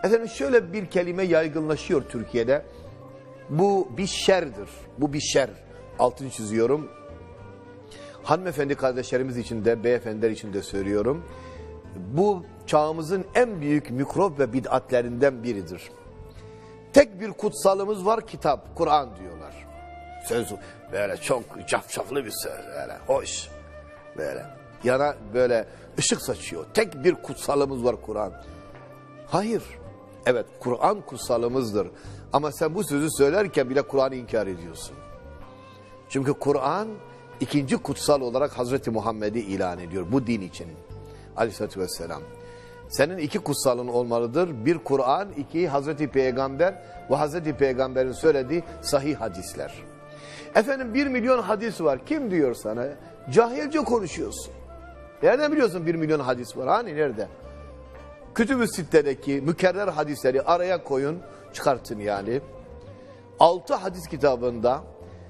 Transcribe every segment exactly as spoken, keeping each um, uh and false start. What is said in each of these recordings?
Efendim şöyle bir kelime yaygınlaşıyor Türkiye'de. Bu bir şerdir. Bu bir şer. Altını çiziyorum. Hanımefendi kardeşlerimiz için de, beyefendiler için de söylüyorum. Bu çağımızın en büyük mikrop ve bid'atlerinden biridir. Tek bir kutsalımız var, kitap, Kur'an diyorlar. Söz böyle çok cafcaflı bir söz, böyle hoş. Böyle yana böyle ışık saçıyor. Tek bir kutsalımız var, Kur'an. Hayır. Evet, Kur'an kutsalımızdır. Ama sen bu sözü söylerken bile Kur'an'ı inkar ediyorsun. Çünkü Kur'an ikinci kutsal olarak Hazreti Muhammed'i ilan ediyor bu din için. Aleyhisselatü Vesselam. Senin iki kutsalın olmalıdır. Bir Kur'an, iki Hazreti Peygamber ve Hazreti Peygamber'in söylediği sahih hadisler. Efendim bir milyon hadis var. Kim diyor sana? Cahilce konuşuyorsun. Nereden biliyorsun bir milyon hadis var? Hani nerede? Kütüb-ü Sitte'deki mükerrer hadisleri araya koyun, çıkartın yani. Altı hadis kitabında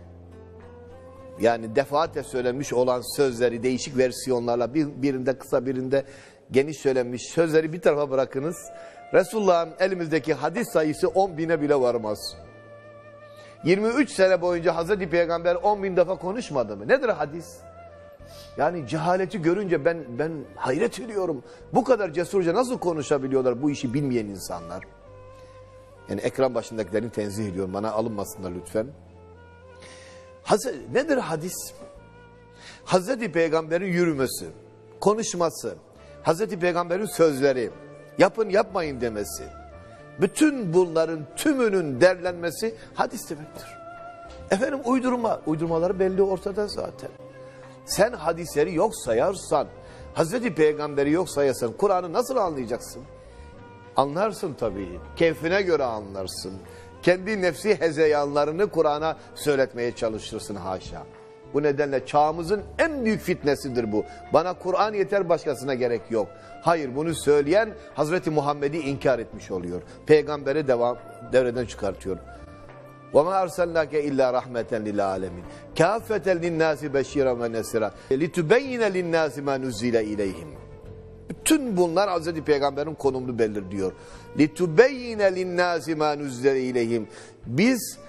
yani defaatle söylenmiş olan sözleri değişik versiyonlarla bir, birinde kısa birinde geniş söylenmiş sözleri bir tarafa bırakınız. Resulullah'ın elimizdeki hadis sayısı on bine bile varmaz. yirmi üç sene boyunca Hazreti Peygamber on bin defa konuşmadı mı? Nedir hadis? Yani cehaleti görünce ben ben hayret ediyorum. Bu kadar cesurca nasıl konuşabiliyorlar bu işi bilmeyen insanlar? Yani ekran başındakilerini tenzih ediyorum. Bana alınmasınlar lütfen. Hazreti, nedir hadis? Hazreti Peygamber'in yürümesi, konuşması, Hazreti Peygamber'in sözleri, yapın yapmayın demesi, bütün bunların tümünün derlenmesi hadis demektir. Efendim uydurma, uydurmaları belli ortada zaten. Sen hadisleri yok sayarsan, Hazreti Peygamber'i yok sayarsan Kur'an'ı nasıl anlayacaksın? Anlarsın tabii, keyfine göre anlarsın. Kendi nefsi hezeyanlarını Kur'an'a söyletmeye çalışırsın haşa. Bu nedenle çağımızın en büyük fitnesidir bu. Bana Kur'an yeter, başkasına gerek yok. Hayır, bunu söyleyen Hazreti Muhammed'i inkar etmiş oluyor. Peygamberi devam, devreden çıkartıyor. وَمَا أَرْسَلْنَاكَ إِلَّا رَحْمَةً لِلْعَالَمِينَ كَافَّةً لِلنَّاسِ بَشِيرًا وَنَذِيرًا لِتُبَيِّنَ لِلنَّاسِ مَا نُزِّلَ إِلَيْهِمْ. Bütün bunlar Hazreti Peygamber'in konumunu belirliyor. لِتُبَيِّنَ لِلنَّاسِ مَا نُزِّلَ إِلَيْهِمْ. Biz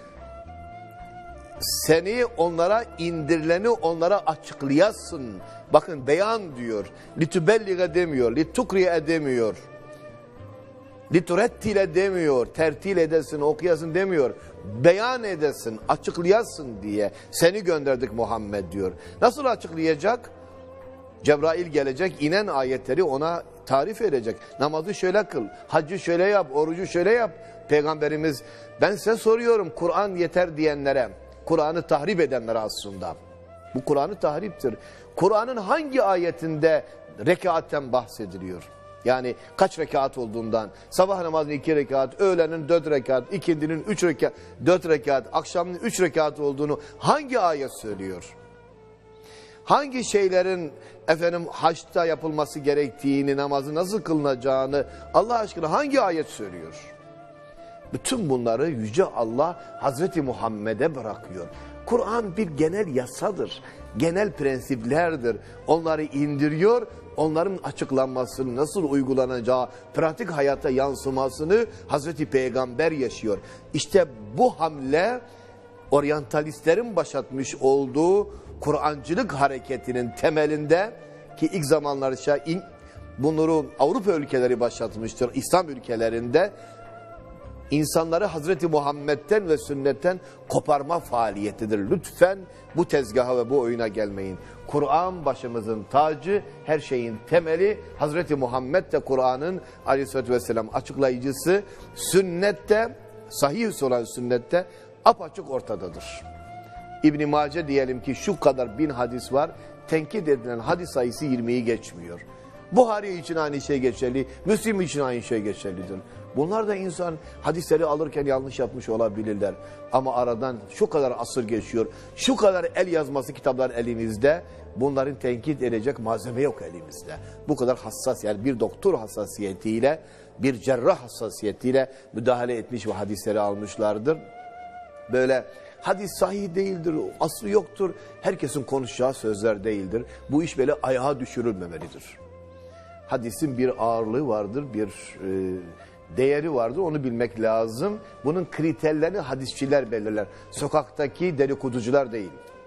seni onlara indirileni onlara açıklayasın. Bakın beyan diyor. لِتُبَلِّغَ demiyor. لِتُقْرِيَ demiyor. لِتُرَتِّلَ demiyor. Tertil edesin, okuyasın demiyor. Beyan edesin, açıklayasın diye seni gönderdik Muhammed diyor. Nasıl açıklayacak? Cebrail gelecek, inen ayetleri ona tarif edecek. Namazı şöyle kıl, haccı şöyle yap, orucu şöyle yap. Peygamberimiz, ben size soruyorum Kur'an yeter diyenlere, Kur'an'ı tahrip edenlere aslında. Bu Kur'an'ı tahriptir. Kur'an'ın hangi ayetinde rekatten bahsediliyor? Yani kaç rekat olduğundan, sabah namazının iki rekat, öğlenin dört rekat, ikindinin üç rekat, dört rekat, akşamın üç rekat olduğunu hangi ayet söylüyor? Hangi şeylerin efendim haçta yapılması gerektiğini, namazı nasıl kılınacağını Allah aşkına hangi ayet söylüyor? Bütün bunları Yüce Allah Hazreti Muhammed'e bırakıyor. Kur'an bir genel yasadır, genel prensiplerdir. Onları indiriyor, onların açıklanmasını, nasıl uygulanacağı, pratik hayata yansımasını Hazreti Peygamber yaşıyor. İşte bu hamle oryantalistlerin başlatmış olduğu Kur'ancılık hareketinin temelinde, ki ilk zamanlarda bunları Avrupa ülkeleri başlatmıştır, İslam ülkelerinde insanları Hazreti Muhammed'den ve sünnetten koparma faaliyetidir. Lütfen bu tezgaha ve bu oyuna gelmeyin. Kur'an başımızın tacı, her şeyin temeli. Hazreti Muhammed de Kur'an'ın aleyhissalatü vesselam açıklayıcısı. Sünnette, sahih olan sünnette apaçık ortadadır. İbn-i Mace diyelim ki şu kadar bin hadis var. Tenkit edilen hadis sayısı yirmiyi geçmiyor. Buhari için aynı şey geçerli, Müslim için aynı şey geçerlidir. Bunlar da insan hadisleri alırken yanlış yapmış olabilirler. Ama aradan şu kadar asır geçiyor, şu kadar el yazması kitaplar elimizde, bunların tenkit edecek malzeme yok elimizde. Bu kadar hassas, yani bir doktor hassasiyetiyle, bir cerrah hassasiyetiyle müdahale etmiş ve hadisleri almışlardır. Böyle hadis sahih değildir, aslı yoktur, herkesin konuşacağı sözler değildir. Bu iş böyle ayağa düşürülmemelidir. Hadisin bir ağırlığı vardır, bir e, değeri vardır, onu bilmek lazım. Bunun kriterlerini hadisçiler belirler. Sokaktaki dedikoducular değil.